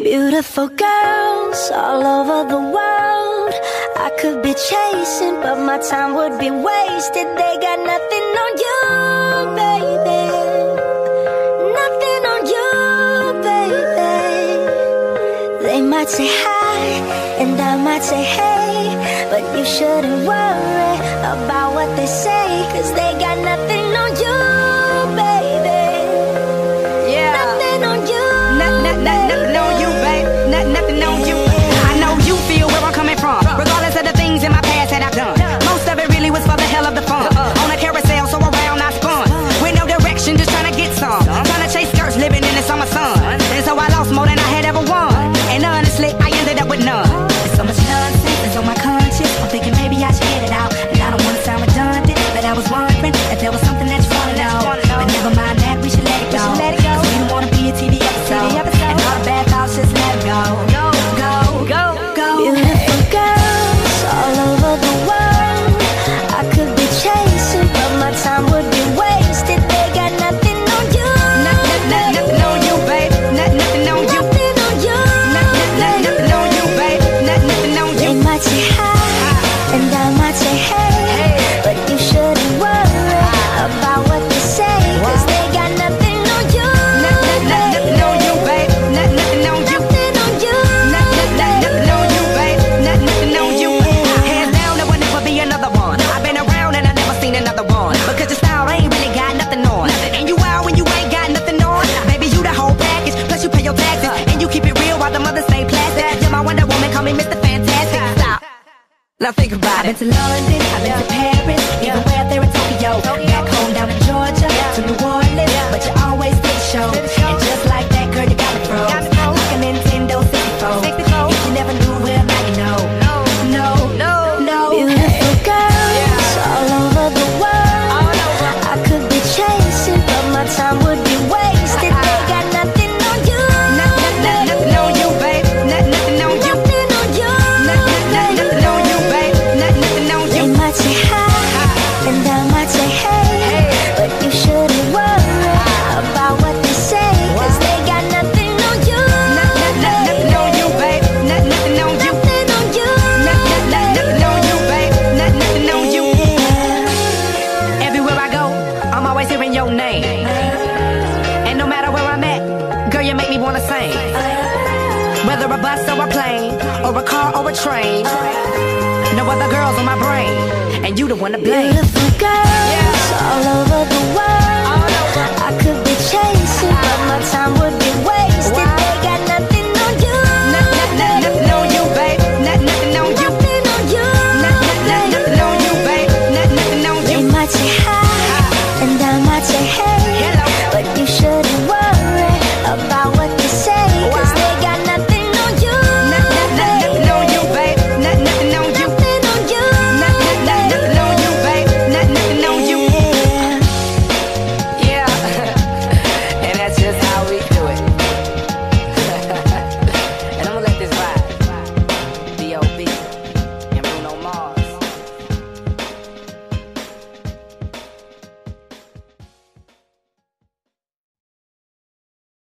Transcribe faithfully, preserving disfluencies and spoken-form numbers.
Beautiful girls all over the world I could be chasing, but my time would be wasted. They got nothing on you, baby. Nothing on you, baby. They might say hi, and I might say hey, but you shouldn't worry about what they say, 'cause they got nothing on you, baby. Yeah. Nothing on you. Nothing, nothing, nothing on you, babe. Nothing, nothing on you. I know you feel where I'm coming from, regardless of the things in my past that I've done. Most of it really was for the hell of the fun. On a carousel, so around I spun, with no direction, just trying to get some. Trying to chase skirts, living in the summer sun. And so I lost more than I had ever won. And honestly, I ended up with none. There's so much nonsense that's on my conscience. I'm thinking maybe I should get it out. And I don't want to sound redundant, but I was wondering if there was something that you want to know. But never mind that, we should let it go. 'Cause we don't want to be a T V episode. And all the bad thoughts, just let it go. Go, go, go, go. Beautiful girls all over the world I could be chasing, but my time would be wasted. They got nothing on you. Nothing, nothing, nothing on you, babe. Nothing, nothing on you. Nothing on you. Nothing, nothing, nothing on you, babe. Nothing, nothing on you. They might say hi, and I might say hey, but you shouldn't worry about what they say, 'cause they got nothing on you. Nothing, nothing on you, babe. Nothing, nothing on you. Nothing on you. Nothing, nothing on you, babe. Nothing, nothing on you. Hands down, there will never be another one. I've been around and I never seen another one, because your style ain't really got nothing on. And you out when you ain't got nothing on. Baby, you the whole package, plus you pay your taxes, and you keep it real while the mothers stay plastic. You're my Wonder Woman, call me Mister Fantastic. Stop. Now think about it. I've been to London, I've been to Paris, even way up there in Tokyo. Back home down in Georgia, to New Orleans, but you always did the show. And just like that, girl, you got me froze, like a Nintendo sixty-four. If you never knew, well, now you know. No, no, no, no. Beautiful girls all over the world I could be chasing, but my time would be wasted. They got nothing on you. Nothing, nothing on you, babe. Nothing, nothing on you. Nothing on you. Nothing, nothing on you, babe. Nothing, nothing on They you. might say hi, and I might say hey, but you shouldn't worry about what they say, 'cause they got nothing on you. Nothing, nothing on you, babe. Nothing, nothing on you. Nothing on you. Nothing, nothing on you, babe. Nothing, nothing on you. Everywhere I go, I'm always hearing your name. And no matter where I'm at, girl, you make me wanna sing. Whether a bus or a plane, or a car or a train, no other girls on my brain, and you the one to blame. Beautiful girls all over the world